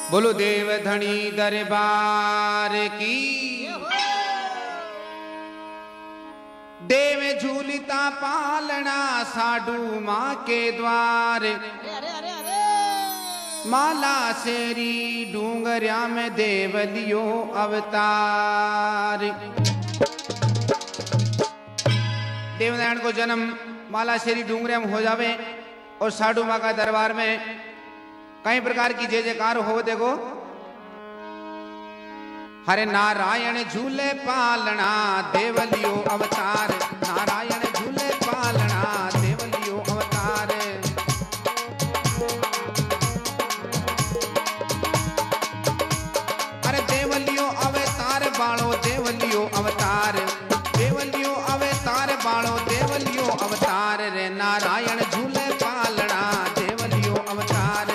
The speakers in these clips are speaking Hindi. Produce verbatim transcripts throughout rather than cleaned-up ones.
बोलो देव धनी दरबार की। देव झूलता पालना साडू माँ के द्वार। माला शेरी डूंगरिया में देवलियो अवतार। देवनारायण को जन्म माला शेरी डूंगरिया में हो जावे और साडू माँ का दरबार में कई प्रकार की जय जयकार हो। देखो, हरे नारायण झूले पालना देवलियो अवतार। नारायण झूले पालना देवलियो अवतार। अरे देवलियो अवतार बाणो देवलियो अवतार। देवलियो अवतार बाणो देवलियो अवतार रे। नारायण झूले पालना देवलियो अवतार।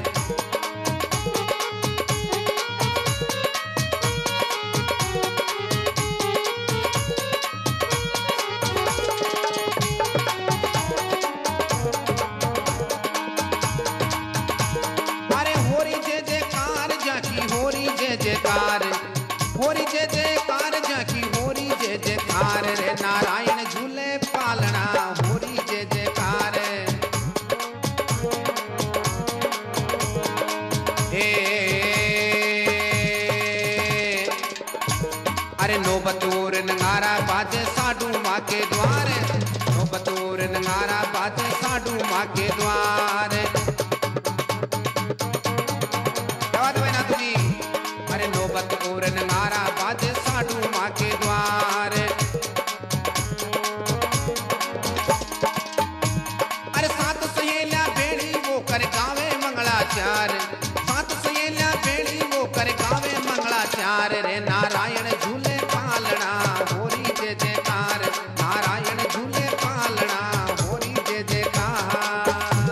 होरी जय जयकार जाकी होरी जय जयकार रे। नारायण झूले पालना होरी जय जयकार। हे अरे नौबतूर नगारा बाजे साडू माँ के द्वार। नौबतूर नगारा बाजे साडू माँ के द्वार। अरे नौबतपूर नगारा बाजे साडू माँ के द्वार। अरे सात सहेलिया बेड़ी वो कर गावे मंगलाचार। सात सहेलिया बेड़ी वो कर गावे मंगलाचार रे। नारायण झूले पालना होरी जय जयकार। नारायण झूले पालना होरी जय जयकार।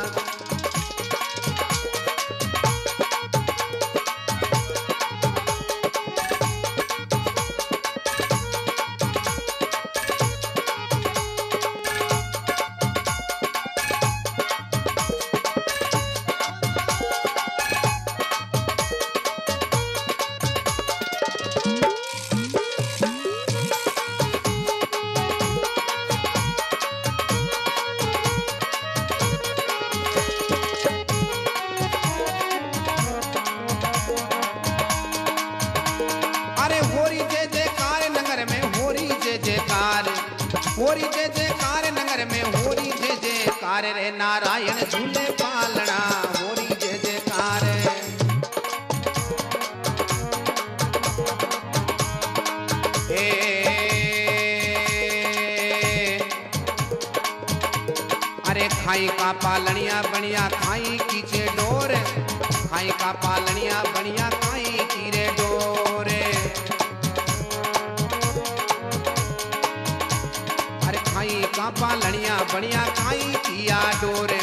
होरी जय जयकार नगर में होरी जय जयकार रे। नारायण झूले पालना होरी जय जयकार। हे अरे खाई का पालनिया बनिया खाई कीचे डोर। खाई का पालनिया बनिया खाई कीरे डोरे। खाई का पालनिया बढ़िया खाई किया डोरे।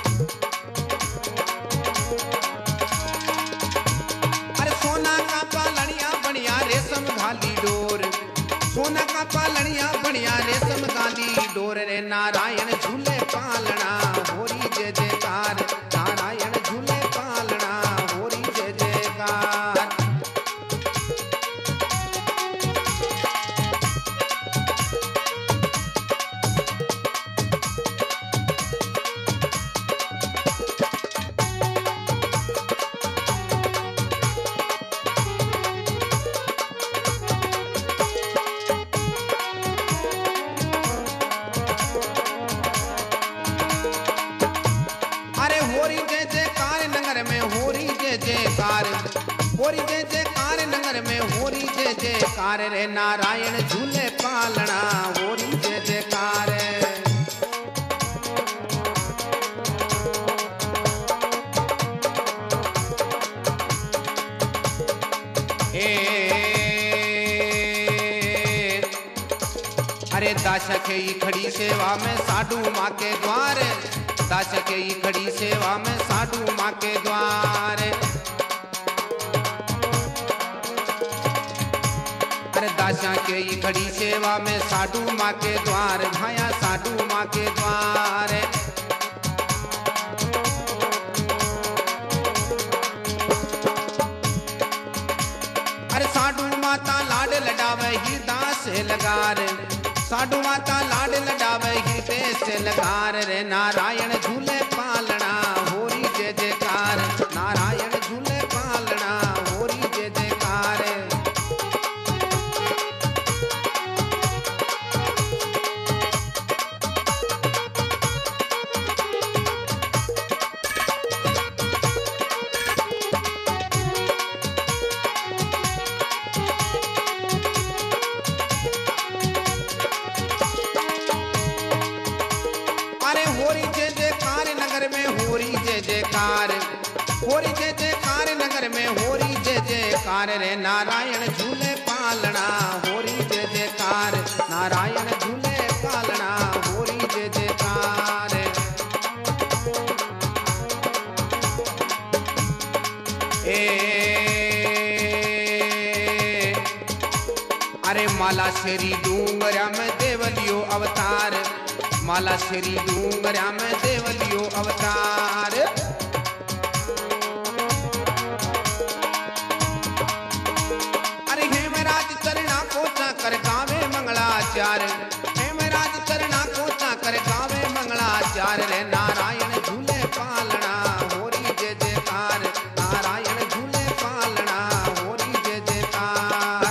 अरे सोना का पालनिया बढ़िया रेशम घाली डोर। सोना का पालनिया बढ़िया रेशम घाली डोर रे। नारायण झूले पालना होरी जय जयकार। नारायण झूले पालना होरी जय जयकार। होरी जय जयकार नगर में होरी जय जयकार रे। नारायण झूले पालना होरी जय जयकार। हे अरे दाशक ही खड़ी सेवा में साडू माँ के द्वार। दाशक ही खड़ी सेवा में साडू माँ के द्वार। अरे दासा के ही खड़ी सेवा में साडू माँ के द्वार। भाया साडू माँ के द्वार। जयकार साधु माता लाड लडावे हृदय से लगार रे नारायण झूले पालना होरी जय जयकार नारायण झूले पालना होरी जय जयकार होरी जय जयकार नगर में होरी जय जयकार होरी जय जयकार नगर में होरी जय जयकार रे नारायण झूले पालना होरी जय जयकार नारायण झूले पालना होरी जय जयकार ए अरे माला शेरी डूंगरा में देवलियो अवतार माला श्री डूंगरा में देवलियो अवतार अरे हेमराज चरणा कोचा कर गावे मंगलाचार हेमराज चरणा कोचा कर गावे मंगलाचार रे नारायण झूले पालना होरी जय जयकार नारायण झूले पालना होरी जय जयकार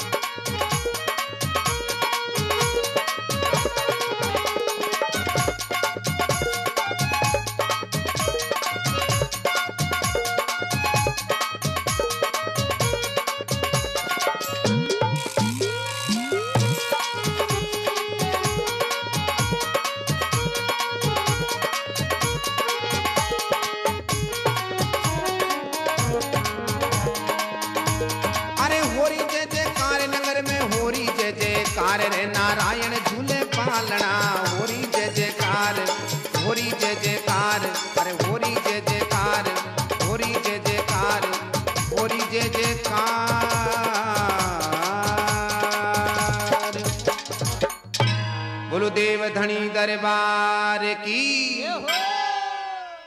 जयकार रे नारायण झूले पालना होरी जय जयकार होरी जय जयकार अरे होरी जय जयकार होरी जय जयकार होरी जय जयकार बोलो देव धनी दरबार की